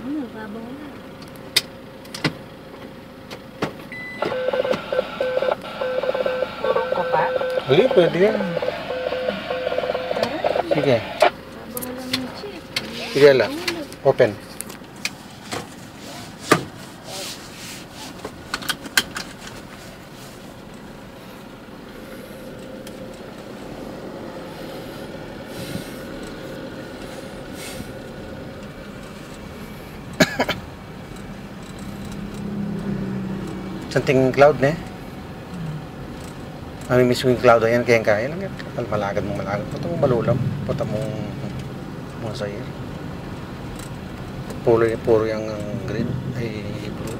Babaw na. Purong ko pa? Hindi, pwede yan. Sige. Babaw lang yung chip. Sige, ala. Open. Santing cloud na eh. Ang mismo yung cloud ayan, kaya lang yan. Malagad mong malagad. Puta mong malulam. Puta mong masayir. Puro yung green ay blue.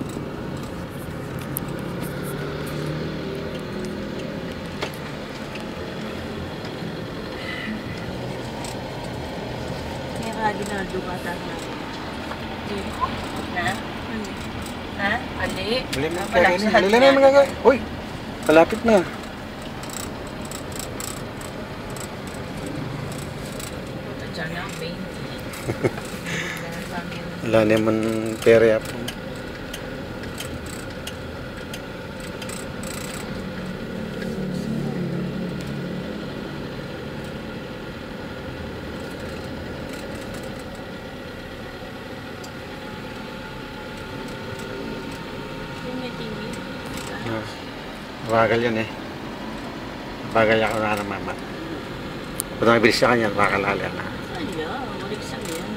May radinaldo ka sana. Na? Ha? Ali? Alin na yung magagawin. Uy! Malapit na. Puta dyan na, 20. Wala naman pera po. Bagal yun eh. Bagal ako na ng mama. Kung mabilis siya kanya, bakalala na. Ala, walik sa yan.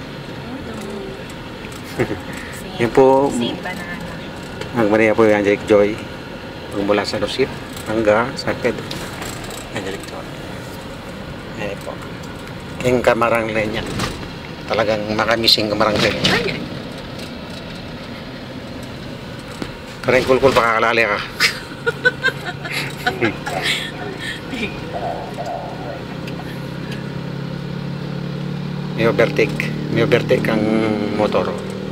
Yun po, Same banana. nagmaniya po yung Angelic Joy. Mula sa Lusip, hanggang sa Pedro. Angelic Joy. Ayan po. Yung kamarang len yan. Talagang makamising kamarang len. Ayan. Parang kulkul pa kakalali ka. May overtake ang motor.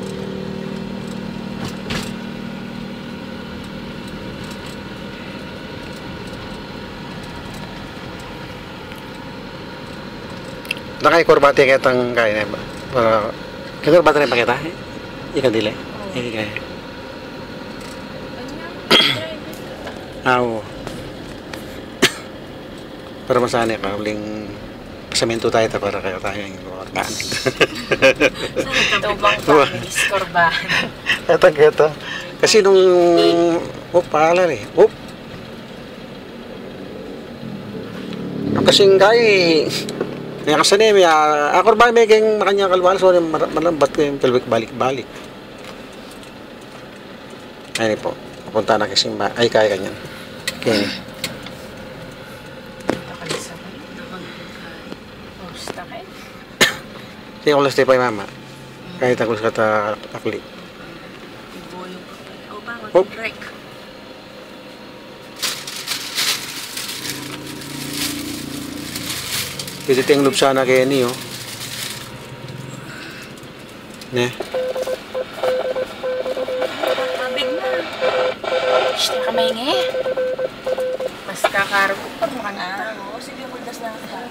Nakay-kurbate kitang kaya na para kurbate na pakita ikan dili kaya oo. Para masana ka uling pasamento tayo para kayo tayo yung korbahan. Ito bang families korbahan? Kita. Kasi nung paalala eh. Kasing kay may kasane may korbahan may kayong makanya kalwala so malambat ko yung balik-balik. Ayun po. Papunta na kasing ay kaya kanyan. Okay. Sige, kulas tayo pa yung mama. Kahit ako sa akli. O ba, mag-break. Kasi tiyang lubsana kaya niyo. Ne? Mabig na. Shhh, nakamingi. Mas kakargo pa mo ka na. Oo, sige, muldas na ka.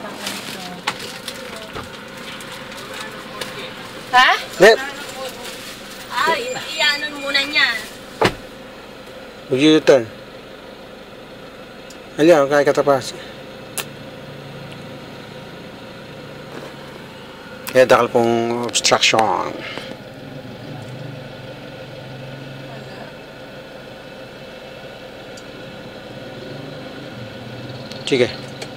Ha? Ne? Ay, iyanon muna niya. Mag-u-turn. Aliya, kaya katapas. Kaya dakal pong obstruction. Sige.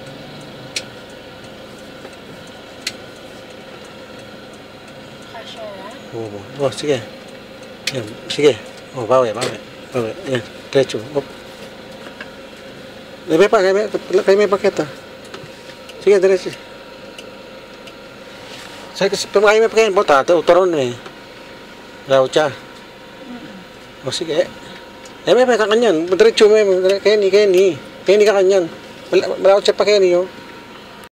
Kasya na? Oh, sige. Yan, sige. Oh, bawi. Yan, diretso. Op. Kaya may paketa. Sige, diretso. Saya kasi pamahay may pakain po tato, utaron eh. Law cha. O sige. May kakanyan. Diretso may kaya ni ka kanyan. Malaw cha pa kaya niyo.